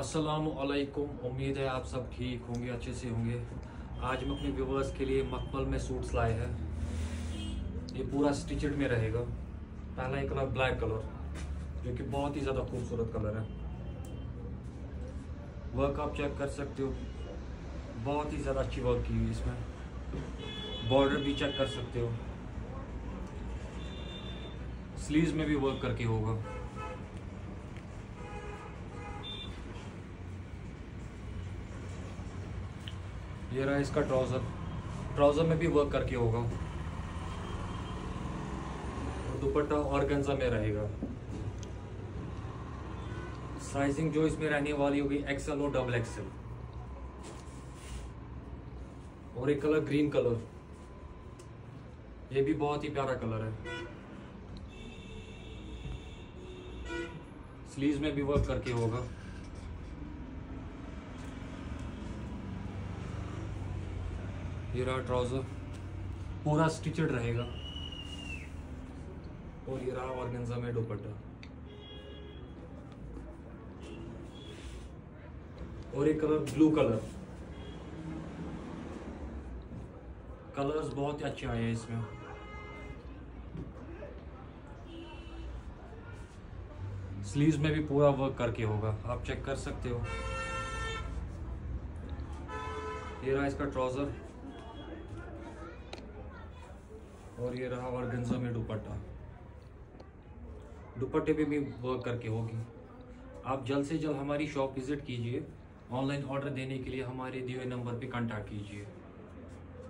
अस्सलामुअलैकुम। उम्मीद है आप सब ठीक होंगे, अच्छे से होंगे। आज मैं अपने व्यूवर्स के लिए मखमल में सूट्स लाए हैं। ये पूरा स्टिचड में रहेगा। पहला ही कलर ब्लैक कलर, जो कि बहुत ही ज़्यादा खूबसूरत कलर है। वर्क आप चेक कर सकते हो, बहुत ही ज़्यादा अच्छी वर्क की हुई है इसमें। बॉर्डर भी चेक कर सकते हो। स्लीव्स में भी वर्क करके होगा। ये रहा इसका ट्राउज़र में भी वर्क करके होगा। और दुपट्टा ऑर्गेन्जा में रहेगा। साइजिंग जो इसमें रहने वाली होगी एक्सएल और डबल एक्सएल। और एक कलर ग्रीन कलर, ये भी बहुत ही प्यारा कलर है। स्लीव्स में भी वर्क करके होगा। ये रहा ट्राउज़र, पूरा स्टिचड रहेगा। और ये रहा ऑर्गेन्जा में दुपट्टा। और एक कलर ब्लू कलर। कलर्स बहुत ही अच्छे आए हैं इसमें। स्लीव्स में भी पूरा वर्क करके होगा, आप चेक कर सकते हो। ये रहा इसका ट्राउज़र। और ये रहा ऑर्गेन्जा में दुपट्टा। दुपट्टे पे भी वर्क करके होगी। आप जल्द से जल्द हमारी शॉप विजिट कीजिए। ऑनलाइन ऑर्डर देने के लिए हमारे दिए हुए नंबर पे कांटेक्ट कीजिए।